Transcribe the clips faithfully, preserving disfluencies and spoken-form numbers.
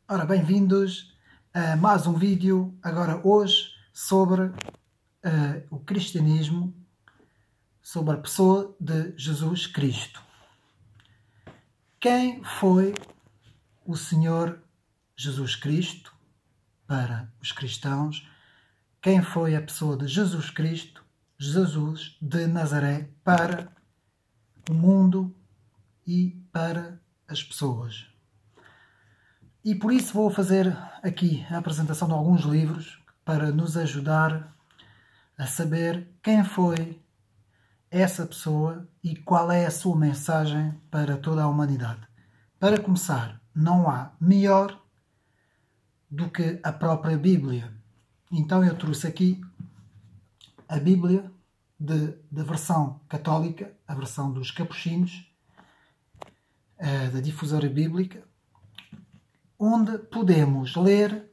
Ora, bem-vindos a mais um vídeo, agora hoje, sobre uh, o cristianismo, sobre a pessoa de Jesus Cristo. Quem foi o Senhor Jesus Cristo para os cristãos? Quem foi a pessoa de Jesus Cristo, Jesus de Nazaré, para o mundo e para as pessoas? E por isso vou fazer aqui a apresentação de alguns livros para nos ajudar a saber quem foi essa pessoa e qual é a sua mensagem para toda a humanidade. Para começar, não há melhor do que a própria Bíblia. Então eu trouxe aqui a Bíblia de, da versão católica, a versão dos capuchinhos, da difusora bíblica, onde podemos ler,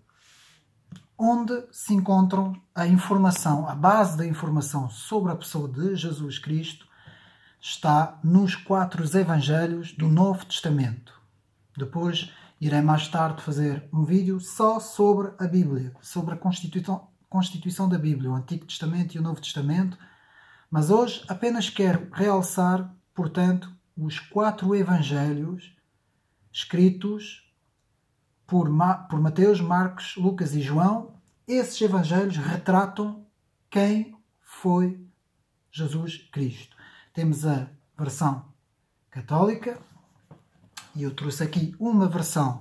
onde se encontram a informação, a base da informação sobre a pessoa de Jesus Cristo está nos quatro evangelhos do Novo Testamento. Depois irei mais tarde fazer um vídeo só sobre a Bíblia, sobre a Constituição, Constituição da Bíblia, o Antigo Testamento e o Novo Testamento, mas hoje apenas quero realçar, portanto, os quatro evangelhos escritos Por, Ma por Mateus, Marcos, Lucas e João. Esses evangelhos retratam quem foi Jesus Cristo. Temos a versão católica e eu trouxe aqui uma versão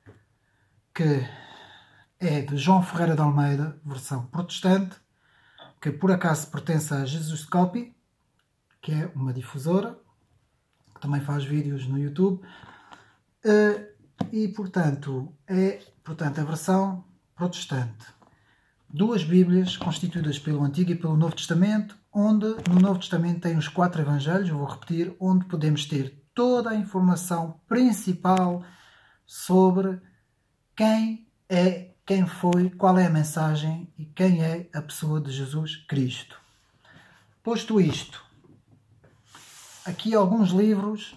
que é de João Ferreira de Almeida, versão protestante, que por acaso pertence a Jesuscopy, que é uma difusora, que também faz vídeos no YouTube. Uh, E, portanto, é portanto, a versão protestante. Duas Bíblias constituídas pelo Antigo e pelo Novo Testamento, onde no Novo Testamento tem os quatro Evangelhos, vou repetir, onde podemos ter toda a informação principal sobre quem é, quem foi, qual é a mensagem e quem é a pessoa de Jesus Cristo. Posto isto, aqui alguns livros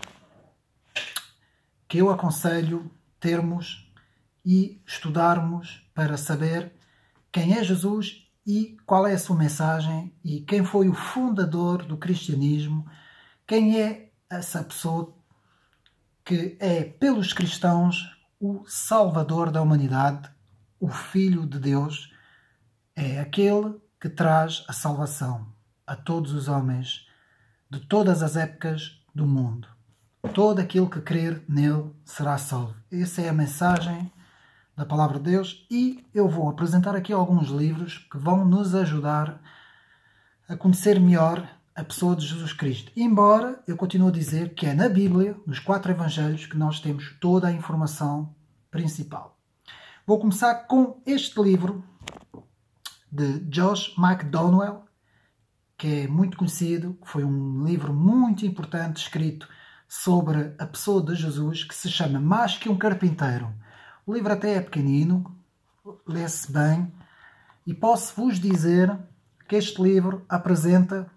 que eu aconselho termos e estudarmos para saber quem é Jesus e qual é a sua mensagem e quem foi o fundador do cristianismo, quem é essa pessoa que é, pelos cristãos, o Salvador da humanidade, o Filho de Deus, é aquele que traz a salvação a todos os homens de todas as épocas do mundo. Todo aquele que crer nele será salvo. Essa é a mensagem da Palavra de Deus e eu vou apresentar aqui alguns livros que vão nos ajudar a conhecer melhor a pessoa de Jesus Cristo. Embora eu continue a dizer que é na Bíblia, nos quatro Evangelhos, que nós temos toda a informação principal. Vou começar com este livro de Josh McDowell, que é muito conhecido, foi um livro muito importante escrito sobre a pessoa de Jesus, que se chama Mais que um Carpinteiro. O livro até é pequenino, lê-se bem, e posso vos dizer que este livro apresenta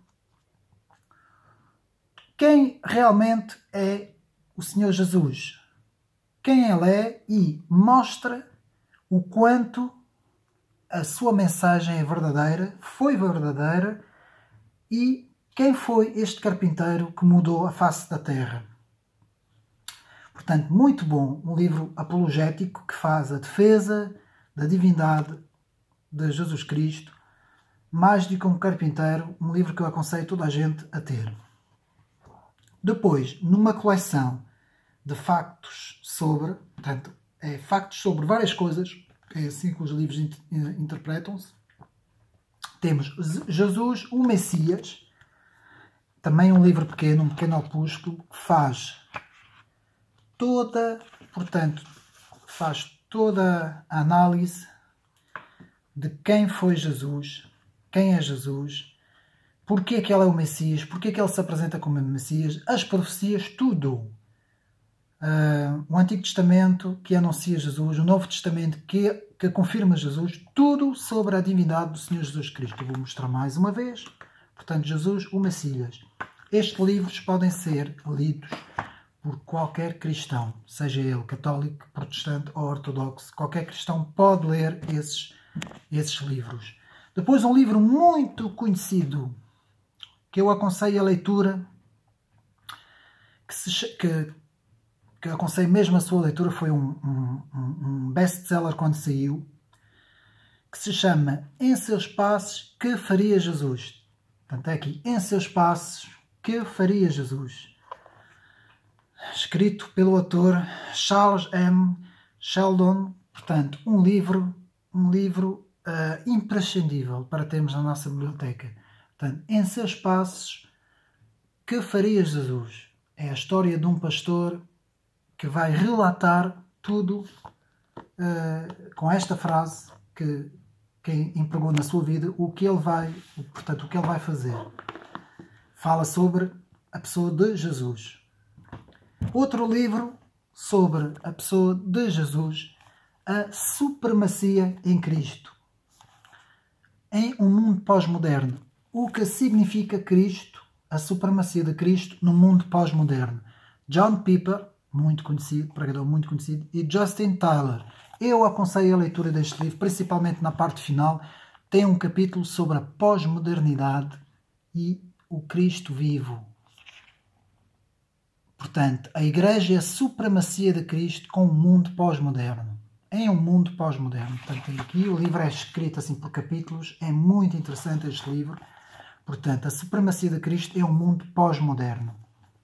quem realmente é o Senhor Jesus, quem Ele é, e mostra o quanto a sua mensagem é verdadeira, foi verdadeira, e quem foi este carpinteiro que mudou a face da terra. Portanto, muito bom, um livro apologético que faz a defesa da divindade de Jesus Cristo, mais do que um carpinteiro, um livro que eu aconselho toda a gente a ter. Depois, numa coleção de factos sobre, portanto, é, factos sobre várias coisas, é assim que os livros interpretam-se, temos Jesus, o Messias, também um livro pequeno, um pequeno opúsculo, que faz toda, portanto, faz toda a análise de quem foi Jesus, quem é Jesus, porque é que ele é o Messias, porque é que ele se apresenta como Messias, as profecias, tudo. Uh, o Antigo Testamento que anuncia Jesus, o Novo Testamento que, que confirma Jesus, tudo sobre a divindade do Senhor Jesus Cristo. Eu vou mostrar mais uma vez. Portanto, Jesus, o Messias. Estes livros podem ser lidos por qualquer cristão, seja ele católico, protestante ou ortodoxo. Qualquer cristão pode ler esses, esses livros. Depois, um livro muito conhecido, que eu aconselho a leitura, que, se, que, que aconselho mesmo a sua leitura, foi um, um, um best-seller quando saiu, que se chama Em Seus Passos, Que Faria Jesus? Portanto, é aqui, Em Seus Passos, Que Faria Jesus? Escrito pelo autor Charles M. Sheldon. Portanto, um livro, um livro uh, imprescindível para termos na nossa biblioteca. Portanto, Em Seus Passos, Que Faria Jesus? É a história de um pastor que vai relatar tudo uh, com esta frase que quem empregou na sua vida, o que ele vai, portanto, o que ele vai fazer. Fala sobre a pessoa de Jesus. Outro livro sobre a pessoa de Jesus, a supremacia em Cristo. Em um mundo pós-moderno, o que significa Cristo, a supremacia de Cristo no mundo pós-moderno. John Piper, muito conhecido, pregador muito conhecido, e Justin Tyler. Eu aconselho a leitura deste livro, principalmente na parte final. Tem um capítulo sobre a pós-modernidade e o Cristo vivo. Portanto, a Igreja é a supremacia de Cristo com o mundo pós-moderno. Em um mundo pós-moderno. Portanto, aqui o livro é escrito assim por capítulos. É muito interessante este livro. Portanto, a supremacia de Cristo é um mundo pós-moderno.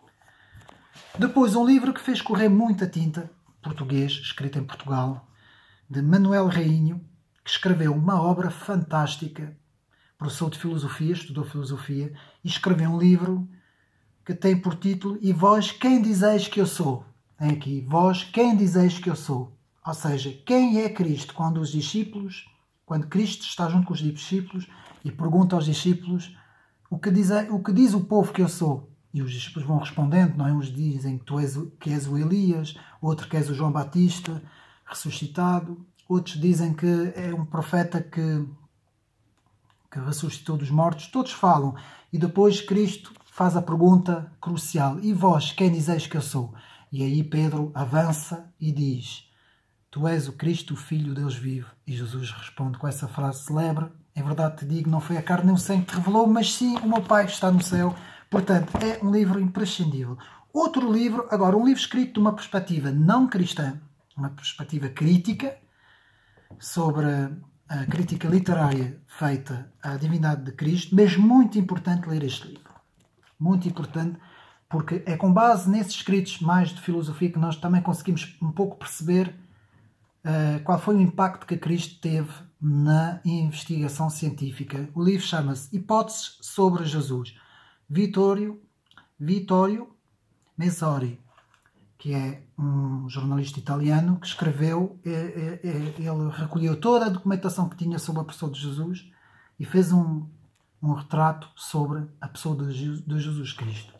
Depois, um livro que fez correr muita tinta, português, escrito em Portugal, de Manuel Rainho, que escreveu uma obra fantástica, professor de filosofia, estudou filosofia, e escreveu um livro que tem por título E vós quem dizeis que eu sou? Tem aqui, vós quem dizeis que eu sou? Ou seja, quem é Cristo? Quando os discípulos, quando Cristo está junto com os discípulos e pergunta aos discípulos o que diz, o que diz o povo que eu sou? E os discípulos vão respondendo, não é? Uns dizem que tu és, que és o Elias, outro que és o João Batista ressuscitado, outros dizem que é um profeta que, que ressuscitou dos mortos. Todos falam. E depois Cristo faz a pergunta crucial. E vós, quem dizeis que eu sou? E aí Pedro avança e diz: Tu és o Cristo, o Filho de Deus vivo. E Jesus responde com essa frase célebre: Em verdade te digo, não foi a carne nem o sangue que te revelou, mas sim o meu Pai que está no céu. Portanto, é um livro imprescindível. Outro livro, agora, um livro escrito de uma perspectiva não cristã, uma perspectiva crítica, sobre a crítica literária feita à divindade de Cristo, mas muito importante ler este livro. Muito importante, porque é com base nesses escritos mais de filosofia que nós também conseguimos um pouco perceber uh, qual foi o impacto que Cristo teve na investigação científica. O livro chama-se Hipóteses sobre Jesus. Vittorio, Vittorio Messori, que é um jornalista italiano que escreveu, ele recolheu toda a documentação que tinha sobre a pessoa de Jesus e fez um, um retrato sobre a pessoa de Jesus Cristo.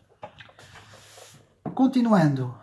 Continuando,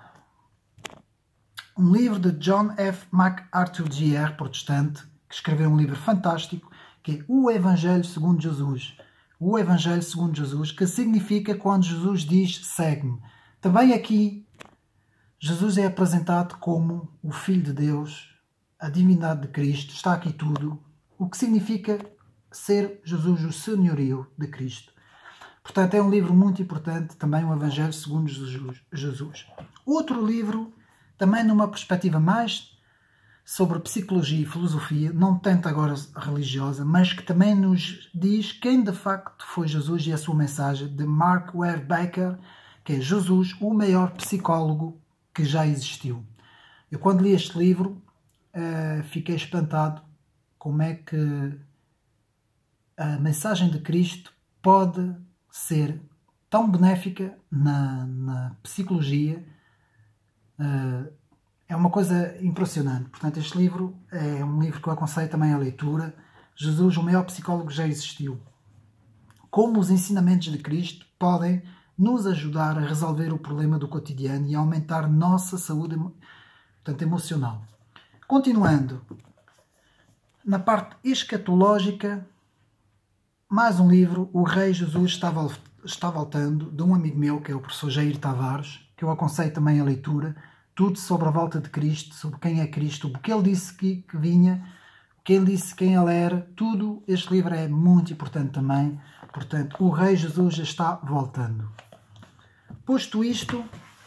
um livro de John F. MacArthur G R, protestante, que escreveu um livro fantástico, que é O Evangelho segundo Jesus. O Evangelho segundo Jesus, que significa quando Jesus diz segue-me. Também aqui Jesus é apresentado como o Filho de Deus, a divindade de Cristo, está aqui tudo, o que significa ser Jesus o senhorio de Cristo. Portanto, é um livro muito importante, também o Evangelho segundo Jesus. Outro livro, também numa perspectiva mais sobre psicologia e filosofia, não tanto agora religiosa, mas que também nos diz quem de facto foi Jesus e a sua mensagem, de Mark Ware Baker, que é Jesus, o maior psicólogo que já existiu. Eu, quando li este livro, uh, fiquei espantado como é que a mensagem de Cristo pode ser tão benéfica na, na psicologia. Uh, é uma coisa impressionante. Portanto, este livro é um livro que eu aconselho também à leitura. Jesus, o maior psicólogo que já existiu. Como os ensinamentos de Cristo podem nos ajudar a resolver o problema do cotidiano e a aumentar nossa saúde, portanto, emocional. Continuando, na parte escatológica, mais um livro, O Rei Jesus está, está voltando, de um amigo meu, que é o professor Jair Tavares, que eu aconselho também a leitura, tudo sobre a volta de Cristo, sobre quem é Cristo, o que ele disse que, que vinha, o que ele disse quem ele era, tudo. Este livro é muito importante também. Portanto, o Rei Jesus já está voltando. Posto isto,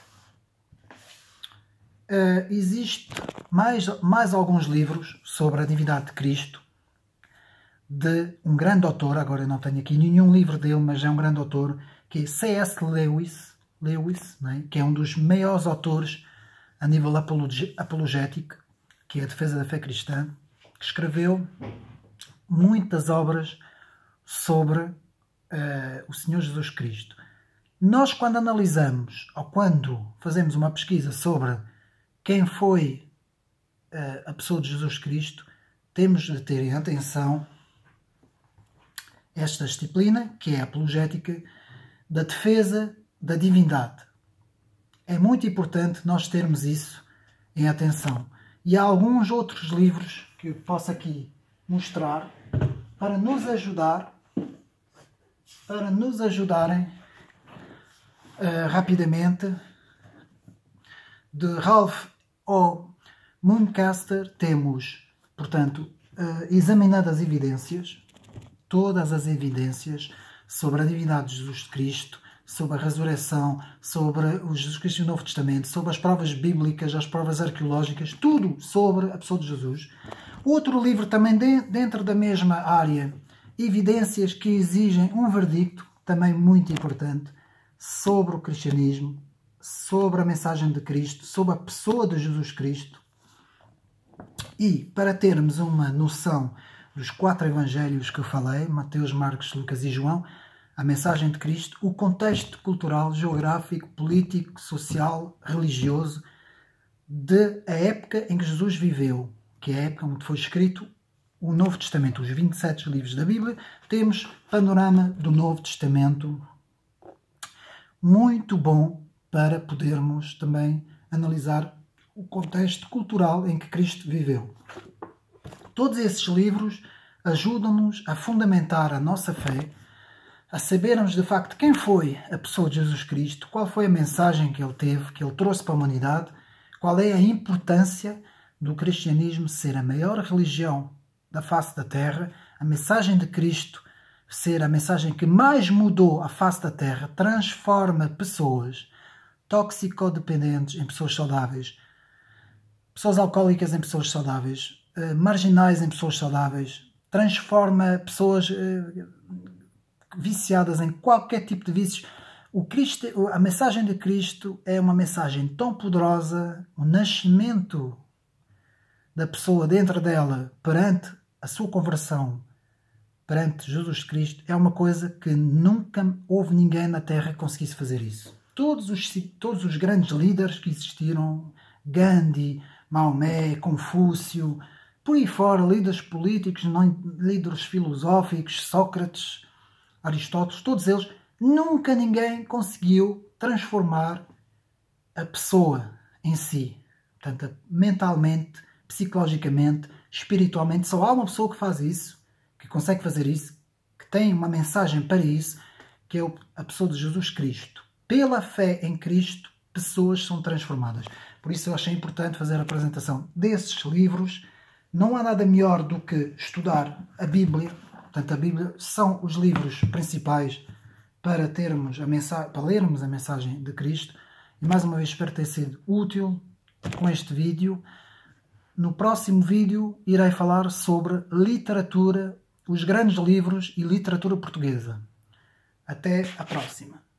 Uh, existe mais, mais alguns livros sobre a divindade de Cristo, de um grande autor. Agora eu não tenho aqui nenhum livro dele, mas é um grande autor, que é C S Lewis, Lewis né? Que é um dos maiores autores a nível apologético, que é a defesa da fé cristã, que escreveu muitas obras sobre uh, o Senhor Jesus Cristo. Nós, quando analisamos, ou quando fazemos uma pesquisa sobre quem foi uh, a pessoa de Jesus Cristo, temos de ter em atenção esta disciplina, que é a apologética da defesa da divindade. É muito importante nós termos isso em atenção. E há alguns outros livros que eu posso aqui mostrar para nos ajudar, para nos ajudarem uh, rapidamente. De Ralph O. Mooncaster temos, portanto, uh, examinando as evidências, todas as evidências sobre a divindade de Jesus Cristo, sobre a ressurreição, sobre o Jesus Cristo do Novo Testamento, sobre as provas bíblicas, as provas arqueológicas, tudo sobre a pessoa de Jesus. Outro livro também de, dentro da mesma área, Evidências que exigem um verdicto, também muito importante, sobre o cristianismo, sobre a mensagem de Cristo, sobre a pessoa de Jesus Cristo. E para termos uma noção dos quatro evangelhos que eu falei, Mateus, Marcos, Lucas e João, a mensagem de Cristo, o contexto cultural, geográfico, político, social, religioso de a época em que Jesus viveu, que é a época onde foi escrito o Novo Testamento, os vinte e sete livros da Bíblia, temos panorama do Novo Testamento muito bom para podermos também analisar o contexto cultural em que Cristo viveu. Todos esses livros ajudam-nos a fundamentar a nossa fé, a sabermos de facto quem foi a pessoa de Jesus Cristo, qual foi a mensagem que ele teve, que ele trouxe para a humanidade, qual é a importância do cristianismo ser a maior religião da face da terra, a mensagem de Cristo ser a mensagem que mais mudou a face da terra, transforma pessoas toxicodependentes em pessoas saudáveis, pessoas alcoólicas em pessoas saudáveis, marginais em pessoas saudáveis, transforma pessoas viciadas em qualquer tipo de vícios. O Cristo, a mensagem de Cristo é uma mensagem tão poderosa, o nascimento da pessoa dentro dela perante a sua conversão, perante Jesus Cristo, é uma coisa que nunca houve ninguém na Terra que conseguisse fazer isso. Todos os, todos os grandes líderes que existiram, Gandhi, Maomé, Confúcio, por aí fora, líderes políticos, líderes filosóficos, Sócrates, Aristóteles, todos eles, nunca ninguém conseguiu transformar a pessoa em si. Portanto, mentalmente, psicologicamente, espiritualmente, só há uma pessoa que faz isso, que consegue fazer isso, que tem uma mensagem para isso, que é a pessoa de Jesus Cristo. Pela fé em Cristo, pessoas são transformadas. Por isso eu achei importante fazer a apresentação desses livros. Não há nada melhor do que estudar a Bíblia. Portanto, a Bíblia são os livros principais para termos a mensagem, para lermos a mensagem de Cristo. E mais uma vez espero ter sido útil com este vídeo. No próximo vídeo irei falar sobre literatura, os grandes livros e literatura portuguesa. Até a próxima.